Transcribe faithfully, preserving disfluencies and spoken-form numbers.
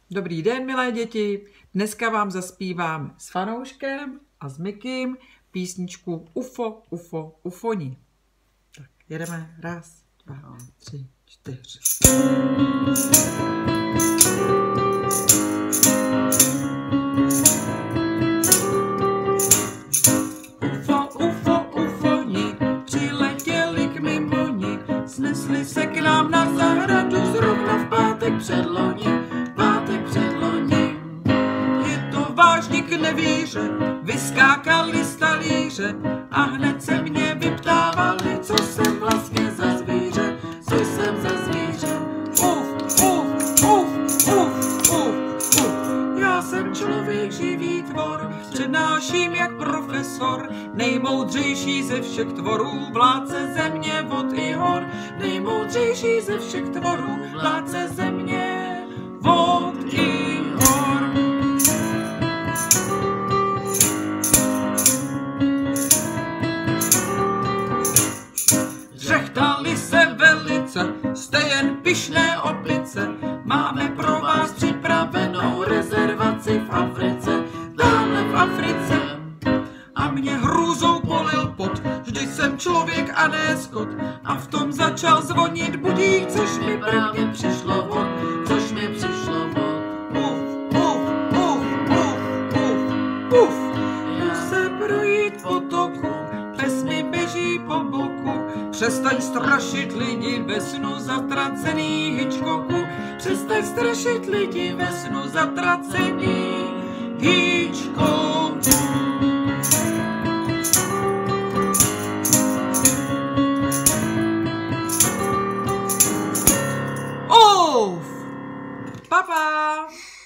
Dobrý den, milé děti. Dneska vám zaspívám s Fanouškem a s Mikým písničku Ufo, ufo, ufoni. Tak jedeme. Raz, dva, tři, čtyři. Ufo, ufo, ufoni přiletěli k mimoni, snesli se k nám na zahradu zrovna v pátek předloni. Vážník nevíře, vyskákali z talíře a hned se mě vyptávali, co jsem vlastně za zvíře, co jsem za zvíře. Uf, uf, uf, uf, uf, uf. Já jsem člověk, živý tvor, přednáším jak profesor, nejmoudřejší ze všech tvorů, vládce země, vod i hor, nejmoudřejší ze všech tvorů, vládce země, vod i hor. Řechtali se velice, jste jen pyšné opice, máme pro vás připravenou rezervaci v Africe, dále v Africe. A mě hrůzou polil pot, vždyť jsem člověk a ne skot, a v tom začal zvonit budík, což mi právě přišlo vod, což mi přišlo vod. Uf, uf, uf, uf, uf, uf. Jdu se projít potoku, pes mi běží po boku, přestaň strašit lidi ve snu zatracený Hitchcocku, přestaň strašit lidi ve snu zatracený Hitchcocku. Uf! Papa!